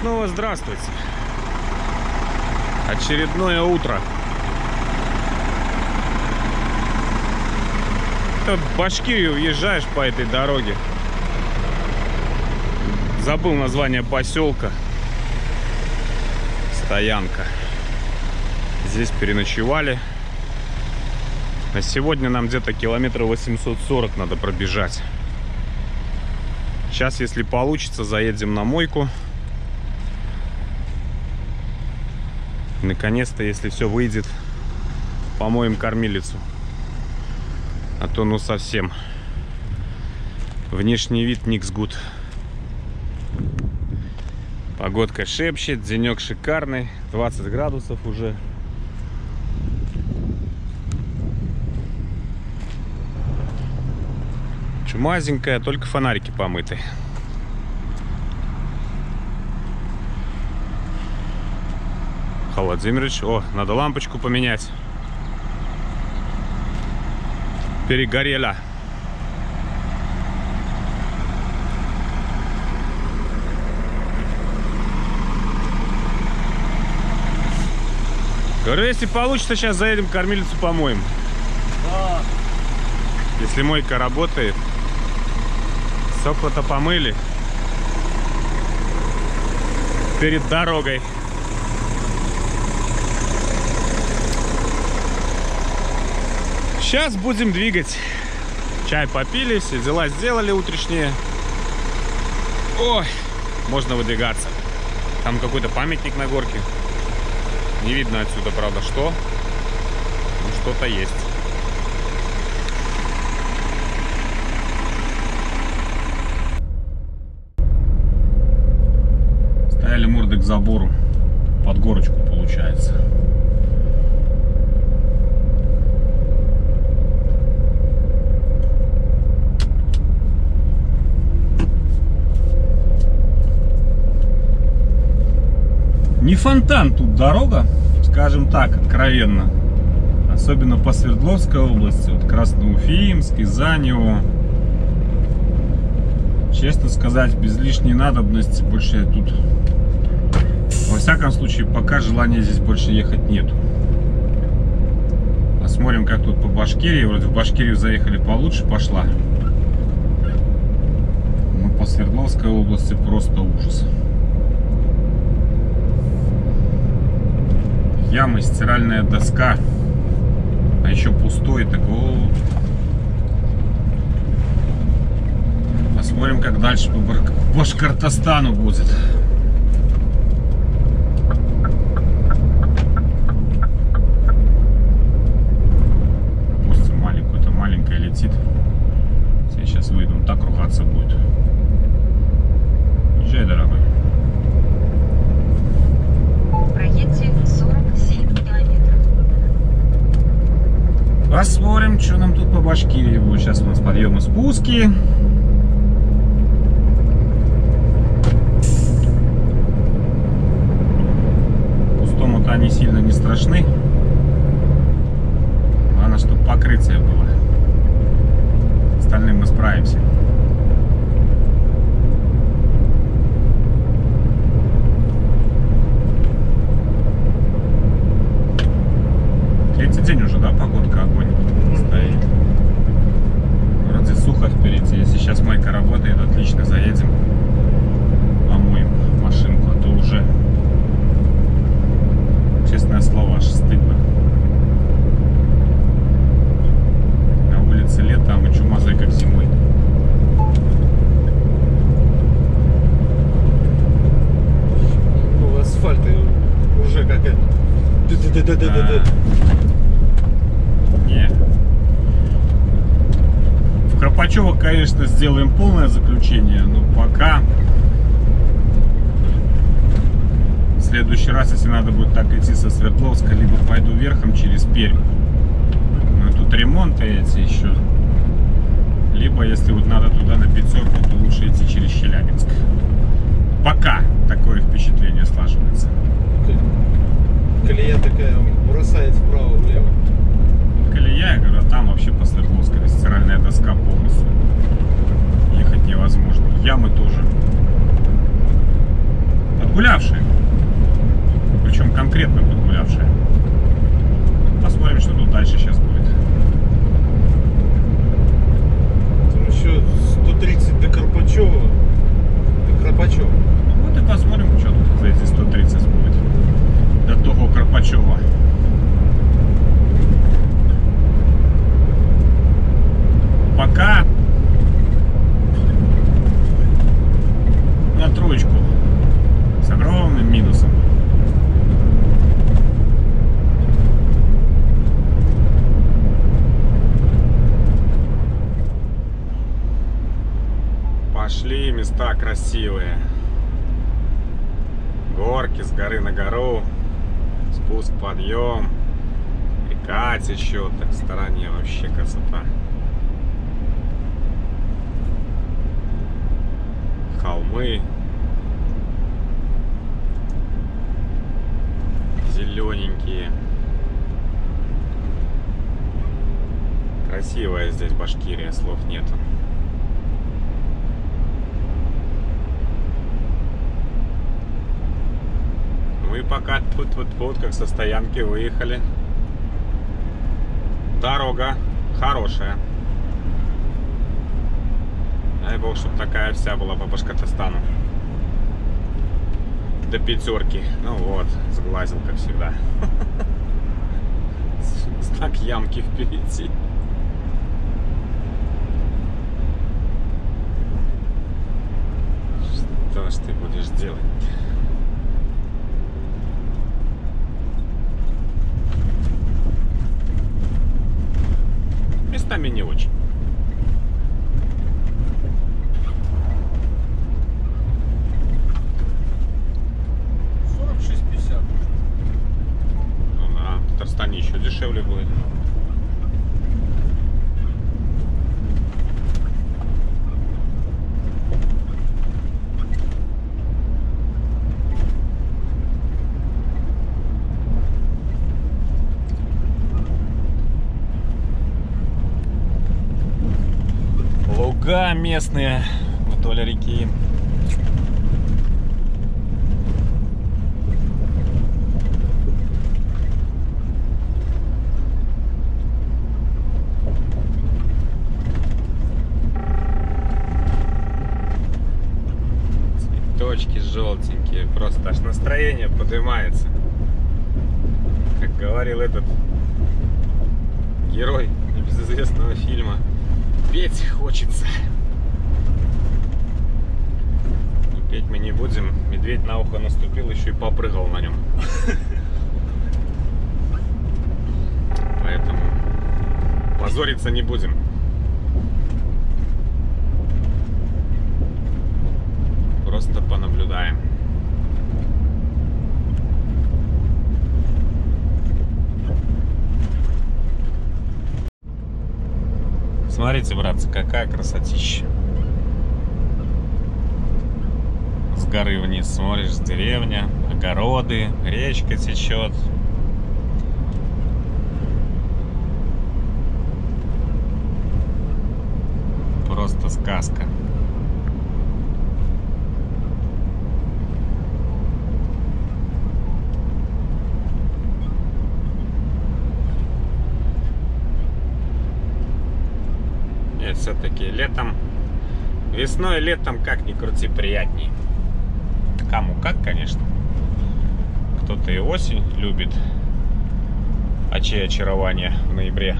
снова здравствуйте. Очередное утро. Ты в Башкирию въезжаешь по этой дороге. Забыл название поселка. Стоянка. Здесь переночевали. На сегодня нам где-то километров 840 надо пробежать. Сейчас, если получится, заедем на мойку. Наконец-то, если все выйдет, помоем кормилицу. А то ну совсем. Внешний вид никс гуд. Погодка шепчет, денек шикарный. 20 градусов уже. Чумазенькая, только фонарики помыты. Владимирович, о, надо лампочку поменять. Перегорела. Говорю, если получится, сейчас заедем, кормилицу помоем. Да. Если мойка работает. Сокла-то помыли. Перед дорогой. Сейчас будем двигать. Чай попили, все дела сделали утренние. Ой, можно выдвигаться. Там какой-то памятник на горке. Не видно отсюда, правда, что. Но что-то есть. Стояли мордой к забору. Под горочку получается. Не фонтан тут дорога, скажем так, откровенно. Особенно по Свердловской области, вот Красноуфимск, Изанево. Честно сказать, без лишней надобности больше тут, во всяком случае, пока желания здесь больше ехать нету. Посмотрим, как тут по Башкирии. Вроде в Башкирию заехали получше, пошла. Но по Свердловской области просто ужас. Ямы, стиральная доска, а еще пустой, такого. Посмотрим, как дальше по Башкортостану будет. Пусть маленькая-то маленькая летит. Сейчас выйду, он так ругаться будет. Езжай, дорогой. Проедьте 47 километров. Посмотрим, что нам тут по Башкирии будет. Сейчас у нас подъемы, спуски. Пустому-то они сильно не страшны. Главное, чтобы покрытие было. С остальным мы справимся. Третий день уже, да, погодка огонь стоит. Вроде сухо впереди. Если сейчас мойка работает, отлично, заедем, помоем машинку, а то уже, честное слово, аж стыдно. На улице лето, а мы чумазые, как зимой. Ну, асфальт уже какая-то. Не. В Кропачево, конечно, сделаем полное заключение, но пока в следующий раз, если надо будет так идти со Свердловска, либо пойду верхом через Пермь. Но тут ремонты эти еще. Либо, если вот надо туда на пятерку, то лучше идти через Челябинск. Пока такое впечатление слаживается. Колея такая бросает вправо-влево. Колея, я говорю, там вообще по Свердловской стиральная доска полностью. Ехать невозможно. Ямы тоже. подгулявшие. Причем конкретно подгулявшие. Посмотрим, что тут дальше сейчас будет. Там еще 130 до Карпачева. До Карпачева. Ну вот и посмотрим, что тут за эти 130 будет. До того Карпачева. Пока на троечку с огромным минусом. Пошли места красивые. Горки с горы на гору. Спуск, подъем. Река течет так в стороне. Вообще красота. Холмы. Зелененькие. Красивая здесь Башкирия, слов нету. Мы пока тут как со стоянки выехали. Дорога хорошая. Дай бог, чтобы такая вся была по Башкортостану. До пятерки. Ну вот, сглазил, как всегда. Знак ямки впереди. Что ж ты будешь делать? Местами не очень. В Татарстане еще дешевле будет. Луга местные вдоль реки. Цветочки желтенькие, просто аж настроение поднимается. Как говорил этот герой небезызвестного фильма, петь хочется. Но петь мы не будем. Медведь на ухо наступил, еще и попрыгал на нем. Поэтому позориться не будем. Просто понаблюдаем. Смотрите, братцы, какая красотища. С горы вниз смотришь, деревня, огороды, речка течет. Просто сказка. Все-таки летом, весной и летом, как ни крути, приятней. Кому как, конечно. Кто-то и осень любит, а чье очарование в ноябре.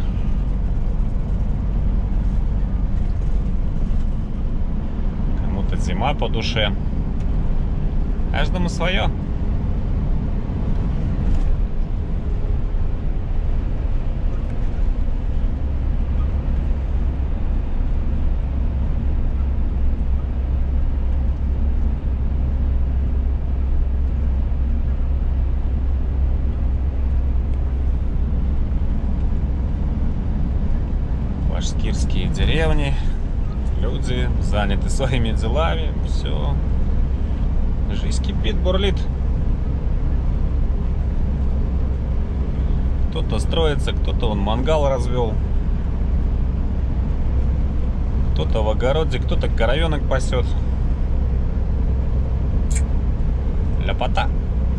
Кому-то зима по душе. Каждому свое. Башкирские деревни, люди заняты своими делами, все, жизнь кипит, бурлит. Кто-то строится, кто-то он мангал развел, кто-то в огороде, кто-то коровенок пасет. Ляпота.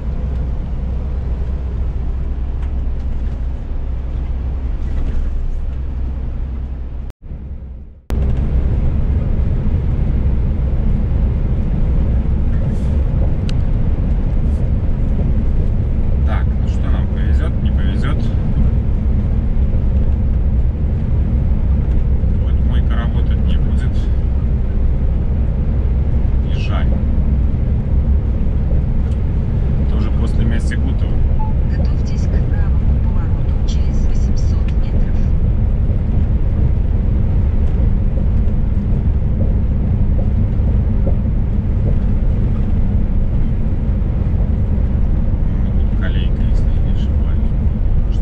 Так, ну что, нам повезет, не повезет? Вот мойка работать не будет. И жаль. Тоже после Мясигутова. Готовьтесь к правому повороту через 800 метров. Ну, тут колейка, если я не ошибаюсь. Может,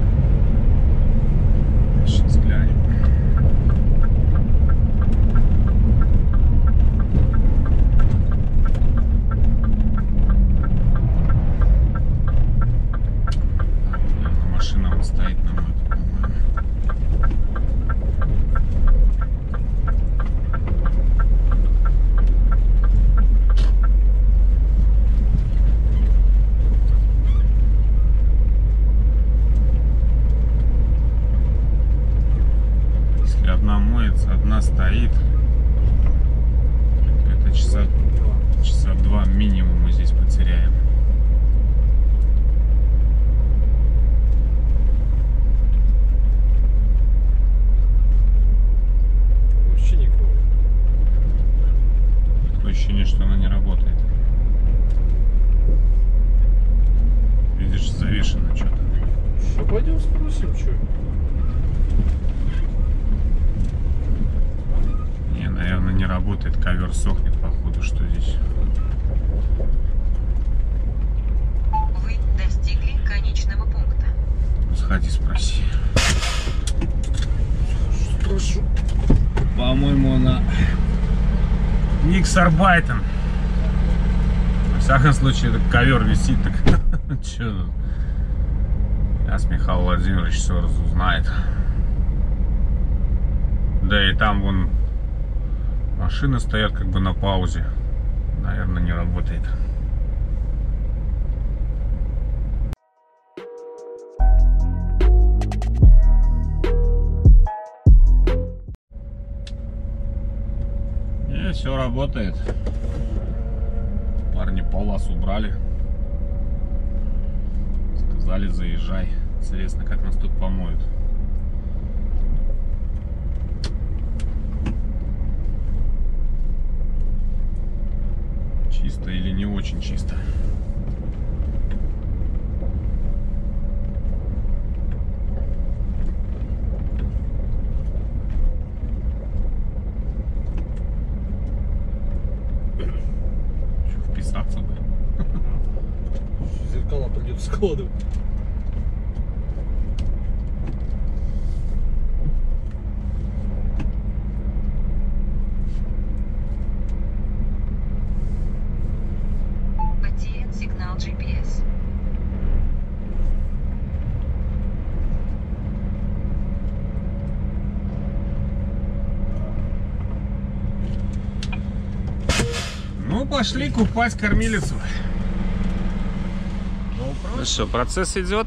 сейчас глянем. Наверное, машина вот стоит на мойке, по-моему. Если одна моется, одна стоит, это часа 2 минимум мы здесь потеряем. Вообще никого. Такое ощущение, что она не работает. Видишь, завешено что-то. Что, пойдем спросим, что? Не, наверное, не работает. Ковер сохнет, походу, что здесь. Вы достигли конечного пункта. Сходи, спроси. Спрошу. По-моему, она Никсарбайтен. Во всяком случае, этот ковер висит, так что? Сейчас Михаил Владимирович все разузнает. Да и там вон машины стоят как бы на паузе. Наверное, не работает. И все работает. Парни полос убрали. Сказали, заезжай. Интересно, как нас тут помоют. Чисто или не очень чисто? Еще вписаться бы. Зеркала придется складывать. Потерян сигнал GPS. Ну, пошли купать кормилицу. Ну что, процесс идет.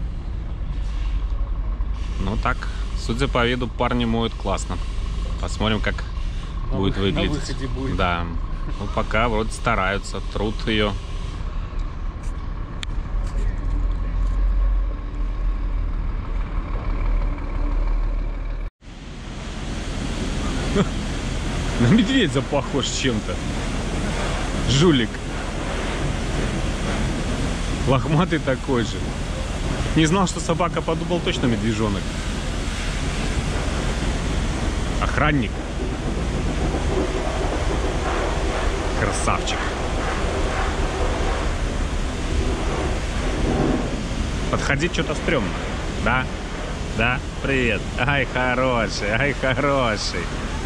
Ну так, судя по виду, парни моют классно. Посмотрим, как будет выглядеть. На выходе будет. Да. Ну, пока вроде стараются, труд ее. На медведя похож чем-то. Жулик. Лохматый такой же. Не знал, что собака, подумал, точно медвежонок. Охранник. Красавчик. Подходить что-то стрёмно. Да? Да? Привет. Ай, хороший, ай, хороший.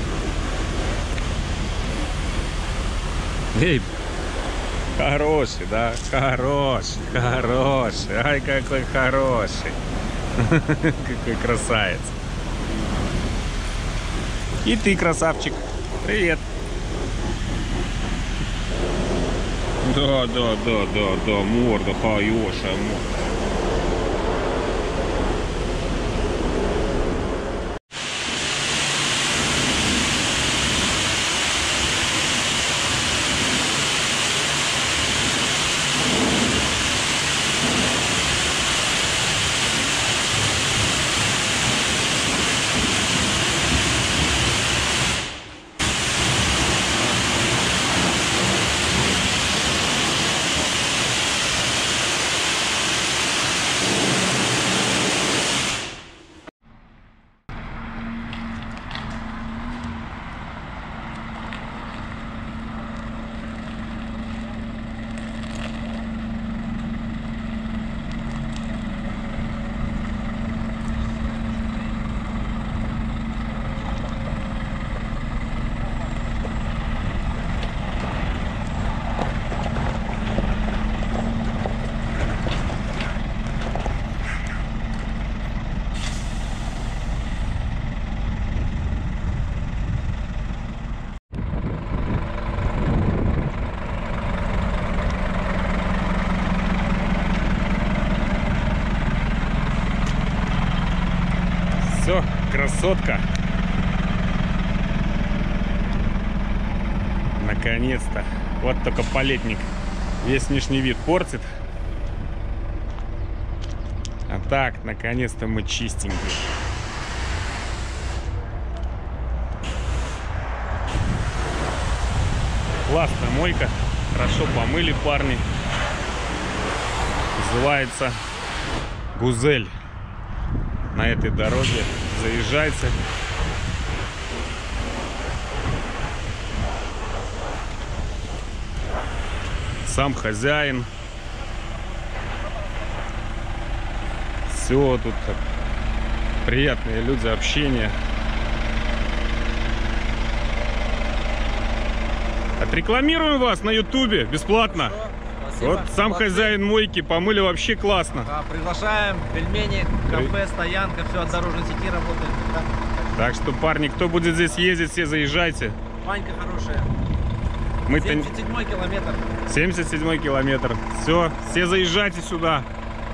Эй, хороший, да? Хороший, хороший. Ай, какой хороший. Какой красавец. И ты, красавчик. Привет. Да, морда хорошая, морда. Все, красотка. Наконец-то. Вот только палетник весь внешний вид портит. А так, наконец-то мы чистенькие. Классная мойка. Хорошо помыли парни. Называется Гузель. На этой дороге заезжайте. Сам хозяин. Все тут приятные люди, общение. Отрекламируем вас на ютубе бесплатно. Спасибо. Вот сам хозяин мойки, помыли вообще классно. Да, приглашаем, пельмени, кафе, стоянка, все от дорожной сети работает. Да. Так что, парни, кто будет здесь ездить, все заезжайте. Банька хорошая. Мы-то 77-й километр. 77 километр. Все заезжайте сюда.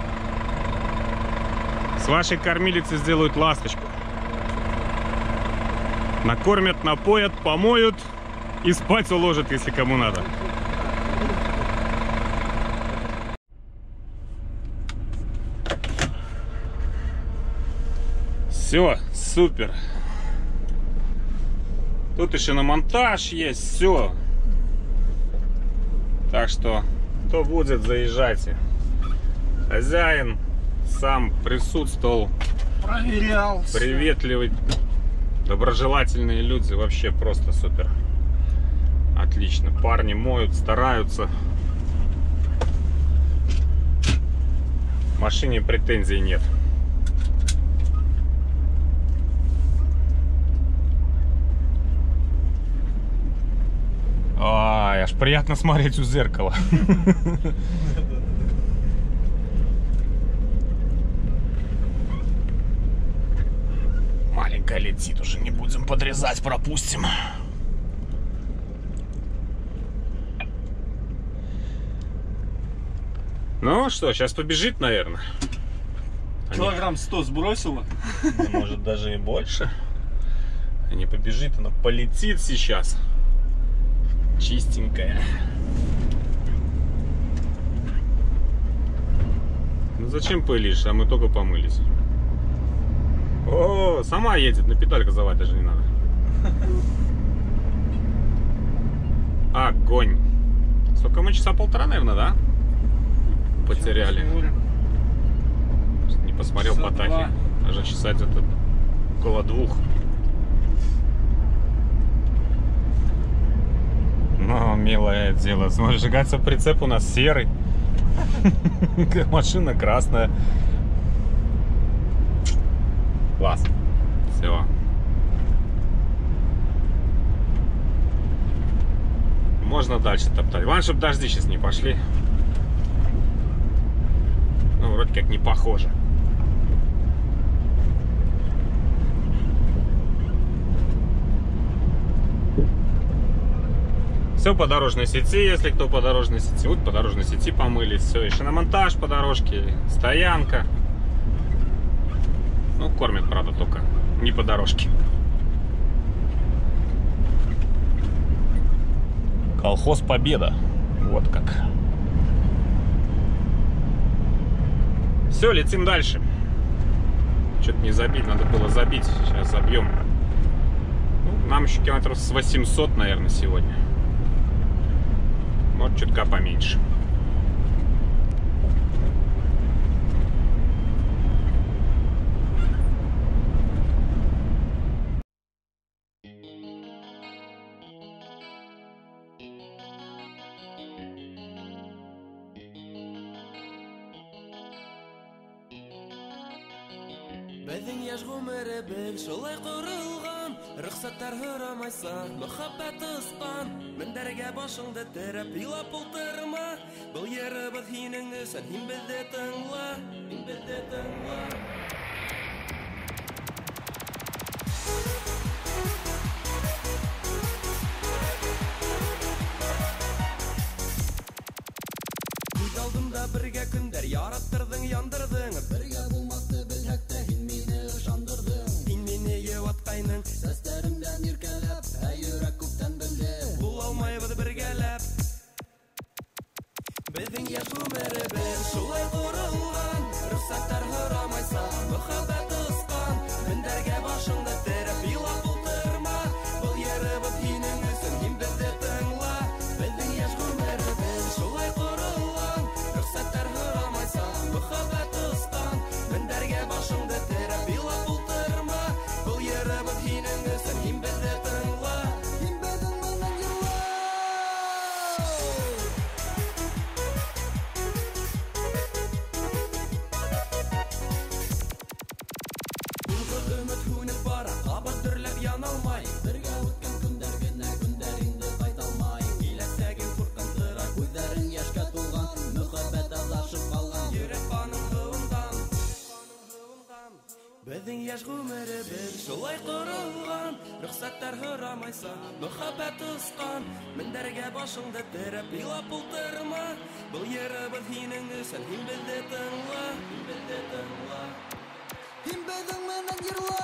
С вашей кормилицы сделают ласточку. Накормят, напоят, помоют и спать уложат, если кому надо. Все, супер. Тут еще на монтаж есть, все. Так что, кто будет, заезжайте. Хозяин сам присутствовал. Проверял. Приветливый, доброжелательные люди. Вообще просто супер. Отлично. Парни моют, стараются. В машине претензий нет. Ай, аж приятно смотреть в зеркало. Маленькая летит, уже не будем подрезать, пропустим. Ну что, сейчас побежит, наверное. Килограмм 100 сбросила. Может даже и больше. Не побежит, она полетит сейчас. Чистенькая. Ну зачем пылишь, а мы только помылись. О, сама едет, на педаль газовать даже не надо. Огонь. Сколько мы, часа полтора, наверное, да? Потеряли. Не посмотрел по тахе. Даже часа где-то около 2. Ну, милое дело. Смотри, кажется, прицеп у нас серый. Машина красная. Класс. Все. Можно дальше топтать. Главное, чтобы дожди сейчас не пошли. Ну, вроде как не похоже. Все по дорожной сети, если кто по дорожной сети. Вот по дорожной сети помылись. Все, и шиномонтаж по дорожке, стоянка. Ну, кормят, правда, только не по дорожке. Колхоз Победа. Вот как. Все, летим дальше. Что-то не забить, надо было забить. Сейчас забьем. Ну, нам еще километров с 800, наверное, сегодня. Может, чутка поменьше. Бәдең яш гомере бел шулай курылган, рөхсәттәр һорамайса, мөхәббәт ысқан. Мендәргә башыңды терәп илап ултырма, был йырыбыз һинең өчен, һин безне тыңла, һин безне тыңла. Күз алдымда бергә көндәр яраттырдың, яндырдың, бергә булмасты белһәктә һин мине ышандырдың. Һин мине юаткайның, сәсләремдән иркәләп, ә йөрәк күптән белде, була алмайбыз бергәләп. Безнең яшь гомеребез шулай курылган, рөхсәттәр һорамайса, мөхәббәт ысқан. Мендәргә башыңды терәп илап ултырма, был йырыбыз һинең өчен, һин безне тыңла. Безнең яшь гомеребез шулай курылган, рөхсәттәр һорамайса, мөхәббәт ысқан. Мендәргә башыңды терәп илап ултырма, был йырыбыз һинең өчен, һин безне тыңла. Һин безнең менән йөрла. Өмет һүнеп бара, кабат дөрләп яналмай. Бергә үткән көндәр генә, көндәр инде кайталмай. Киләсәгең куркындыра, күзләрең яшькә тулган, мөхәббәт адашып калган, йөрәк каның һунган. Безнең яшь гомеребез шулай курылган, рөхсәттәр һорамайса, мөхәббәт ысқан. Мендәргә башыңды терәп илап ултырма, был йырыбыз һинең өчен, һин безне тыңла, һин безне тыңла. Һин безнең менән йөрла.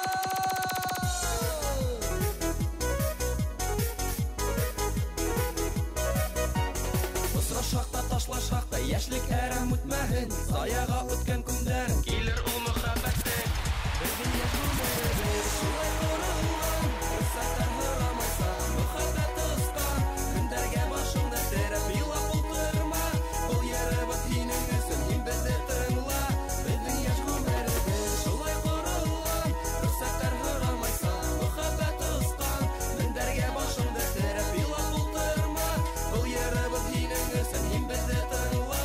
Осрашак та ташлашак та яшьлек әрәм үтмәһен, саяга үткән көндәр килер ул мөхәббәттән. Безнең яшь гомеребез шулай курылган, рөхсәттәр һорамайса, мөхәббәт ысқан. Көндәргә башыңды терәп илап ултырма, был йырыбыз һинең өчен, һин безне тыңла. Безнең яшь гомеребез шулай курылган, рөхсәттәр һорамайса, мөхәббәт ысқан. Мендәргә башыңды терәп илап ултырма, был йырыбыз һинең өчен, һин безне тыңла.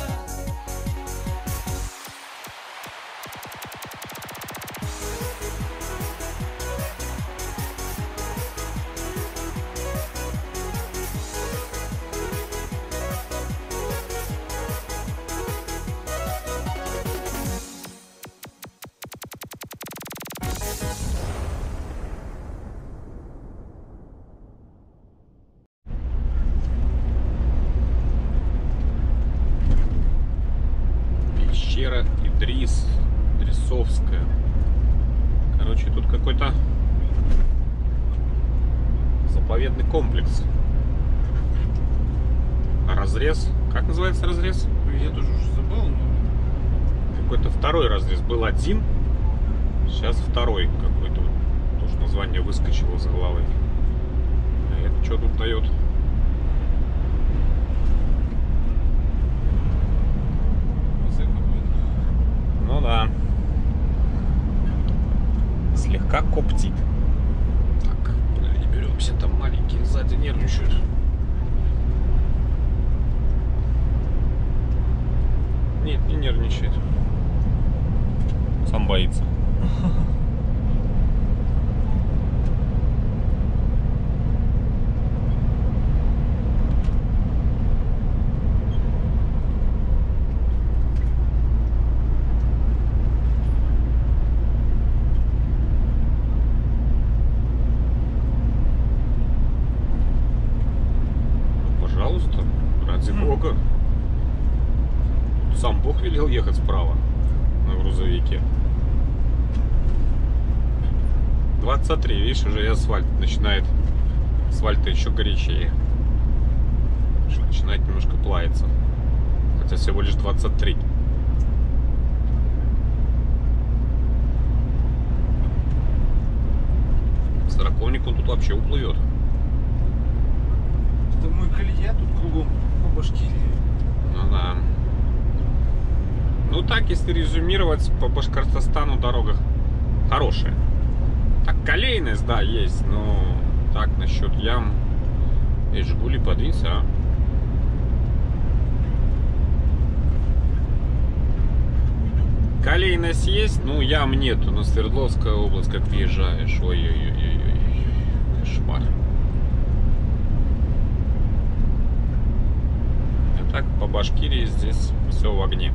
Пещера Идрисовская. Короче, тут какой-то заповедный комплекс. Разрез. Как называется разрез? Я тоже уже забыл, но... Какой-то второй разрез. Был один, сейчас второй какой-то. Тоже название выскочило из головы. А это что тут дает? Ну да. Слегка коптит. Так, не беремся, там маленькие сзади нервничают. Нет, не нервничает. Сам боится. 23, видишь, уже и асфальт начинает. Асфальт еще горячее. Что начинает немножко плавиться. Хотя всего лишь 23. Сороковник он тут вообще уплывет. Это мой колея тут кругом по Башкирии. Ну да. Ну так, если резюмировать, по Башкортостану дорога хорошая. Так, колейность, да, есть, но так, насчет ям. И Жигули, подвинься, а. Колейность есть, ну ям нету, но Свердловская область, как въезжаешь, ой-ой-ой-ой, кошмар. А так, по Башкирии здесь все в огне.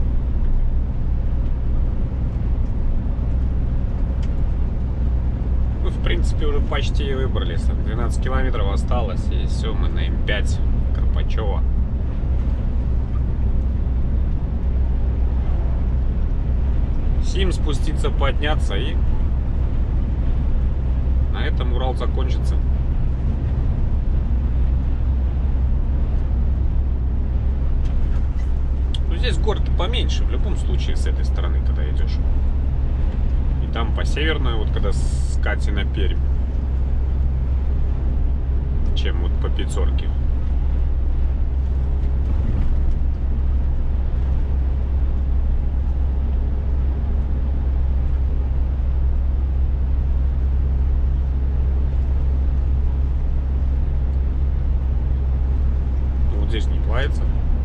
Мы, в принципе, уже почти выбрались. 12 километров осталось, и все, мы на М5 Карпачева. Сим спуститься, подняться, и на этом Урал закончится. Ну, здесь город поменьше, в любом случае, с этой стороны, когда идешь. И там по северной, вот когда с Кати на Пермь, чем вот по Пятерке. Вот здесь не плавится.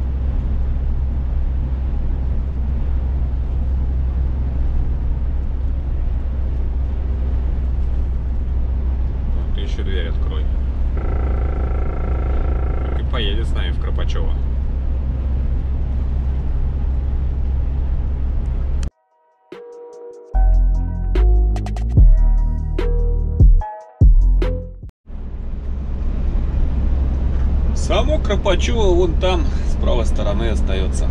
Еще дверь открой. И поедет с нами в Карпачево. Само Карпачево вон там, с правой стороны остается.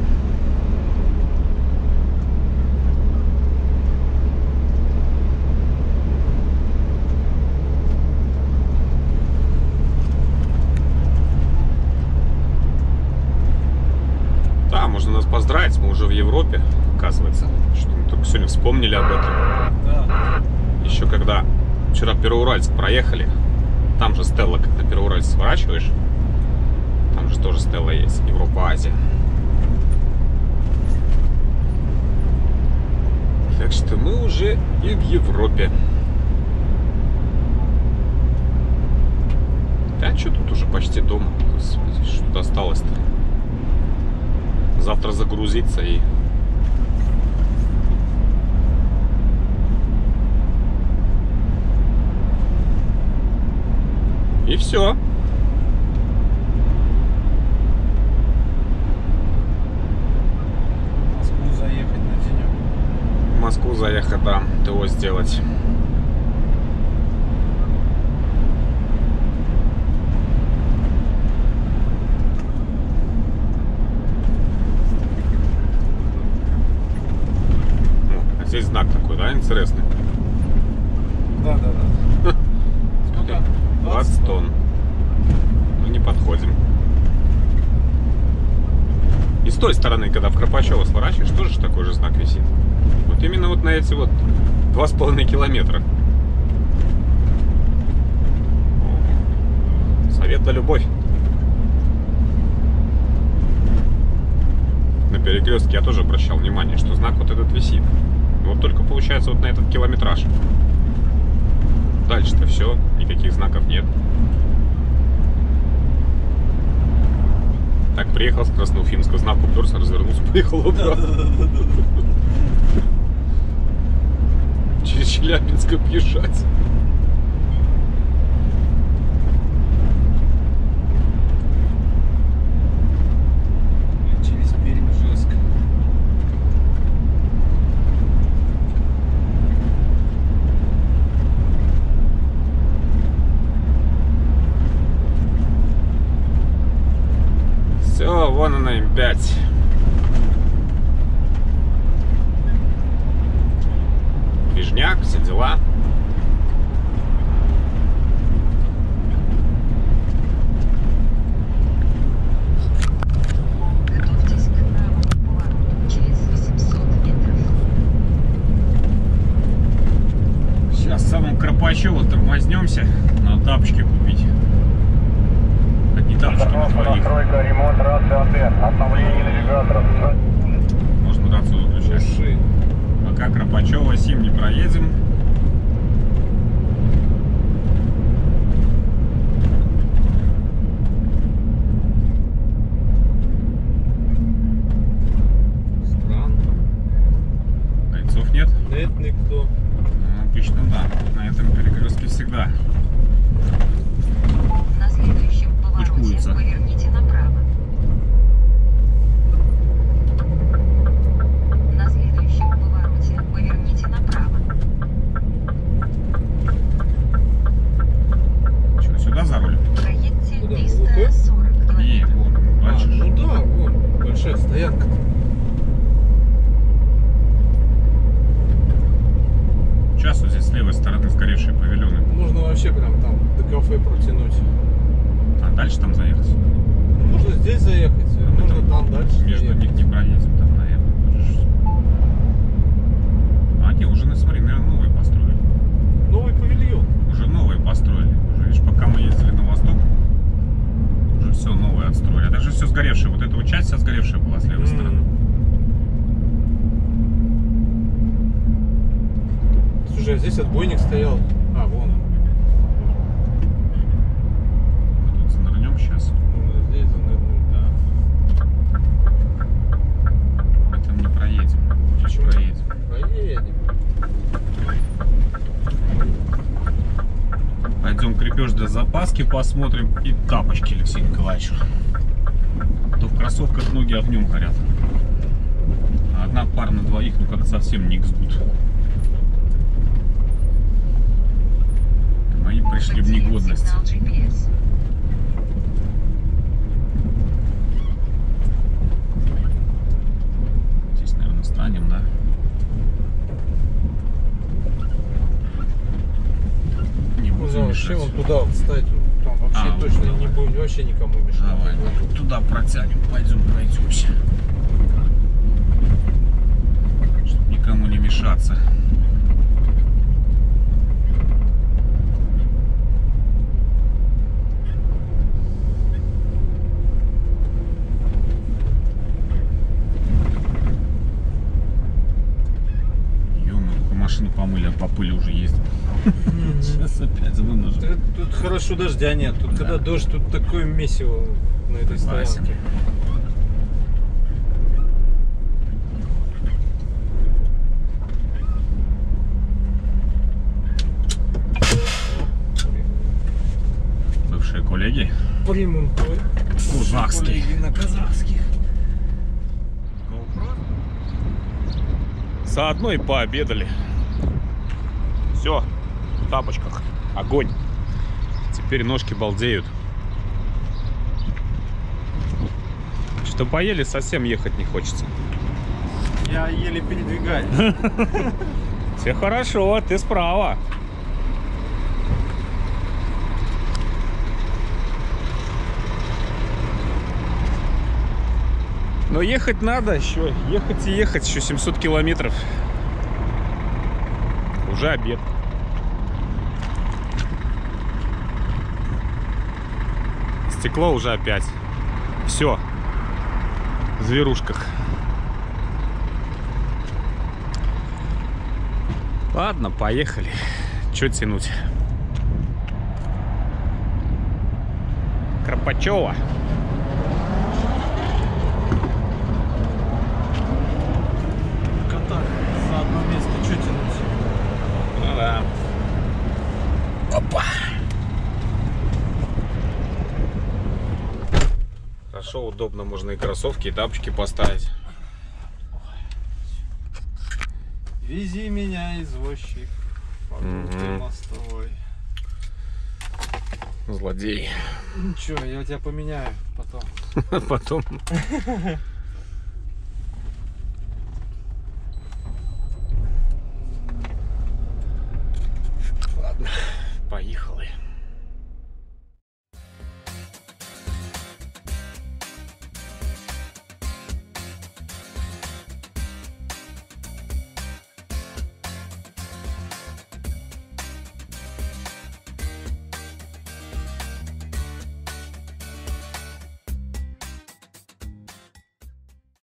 Можно нас поздравить, мы уже в Европе, оказывается. Что мы только сегодня вспомнили об этом. Да. Еще когда вчера Первоуральск проехали, там же Стелла, когда Первоуральск сворачиваешь, там же тоже Стелла есть, Европа-Азия. Так что мы уже и в Европе. Да что тут уже почти дома, господи, что тут осталось-то? Завтра загрузиться и... И все. В Москву заехать на денек. В Москву заехать, да, ТО сделать. Здесь знак такой, да, интересный? Да. Смотри, 20 тонн. Мы не подходим. И с той стороны, когда в Карпачево сворачиваешь, тоже такой же знак висит. Вот именно вот на эти вот 2,5 километра. Совет да любовь. На перекрестке я тоже обращал внимание, что знак вот этот висит. Вот только получается вот на этот километраж. Дальше-то все, никаких знаков нет. Так, приехал с Красноуфимска, знак уперся, развернулся, поехал обратно. Через Челябинск объезжать. Через Пермь жестко. Все, вон она М5. Движняк, все дела. Горбачева тормознемся, надо тапочки купить. Одни тапочки на двоих. Ремонт рации антенн. Обновление навигаторов. Можно рацию выключать. Души. Пока Кропачева Сим не проедем. Странно. Бойцов нет? Нет никто. Ну, обычно да. На этом перекрестке всегда. На следующем повороте Кучкуются. поверните направо. На следующем повороте поверните направо. Что, сюда за руль? Проедьте Куда, 340 Не, километров. вон, дальше. Ну да, вон, большая стоянка. Сейчас вот здесь с левой стороны сгоревшие павильоны. Можно вообще прям там до кафе протянуть. А дальше там заехать. Можно здесь заехать, можно там дальше Между заехать. них не проедем, там, наверное. А, не, уже, смотри, наверное, новые построили. Новый павильон. Уже новые построили. Уже, видишь, пока мы ездили на восток, уже все новое отстроили. А даже все сгоревшее. Вот эта вот часть вся сгоревшая была с левой стороны. Слушай, а здесь отбойник стоял. А, вон он. Мы тут занырнем сейчас. Можно здесь занырнуть, да. Мы там не проедем. Чуть Почему? проедем. Поедем. Пойдем крепеж для запаски посмотрим и тапочки Алексею Николаевичу. А то в кроссовках ноги огнем горят. А одна пара на двоих, ну как совсем не гзбут. Мои пришли в Потерян негодность. сигнал GPS. Здесь, наверное, станем, да? Не Можно будем вообще мешать. вон туда вот встать. Там вообще А, точно вот не будем вообще никому мешать. Давай, туда протянем, пойдем пройдемся. Чтобы никому не мешаться. Ё-моё, машину помыли, а по пыли уже ездим. Сейчас опять вынужден. Тут хорошо дождя нет. Тут когда дождь, тут такое месиво на этой Согласен. стоянке. Бывшие коллеги. Примунтой. Казахские. На казахских. Заодно и пообедали. Все, в тапочках. Огонь. Теперь ножки балдеют. Что поели, совсем ехать не хочется. Я еле передвигаюсь. Все хорошо, ты справа. Но ехать надо еще. Ехать и ехать. Еще 700 километров. Уже обед. Стекло уже опять. Все. В зверушках. Ладно, поехали. Че тянуть? Кропачева. Кота за одно место что тянуть? Ну да. Опа. Хорошо, удобно, можно и кроссовки, и тапочки поставить. Вези меня, извозчик, по Мгм. мостовой. Злодей. Ничего, я тебя поменяю потом. Потом